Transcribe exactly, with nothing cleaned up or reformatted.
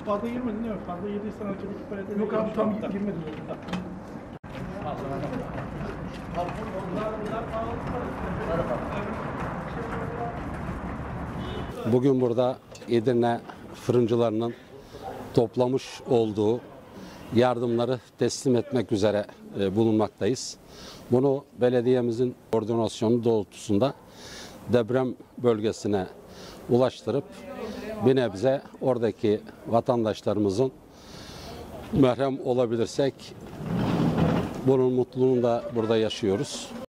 fazla girmedin değil mi? Fazla yediysen önceki parayı. Yok abi tam girmedim. Bugün burada Edirne fırıncılarının toplamış olduğu yardımları teslim etmek üzere bulunmaktayız. Bunu belediyemizin koordinasyonu doğrultusunda deprem bölgesine ulaştırıp bir nebze oradaki vatandaşlarımızın merhem olabilirsek bunun mutluluğunu da burada yaşıyoruz.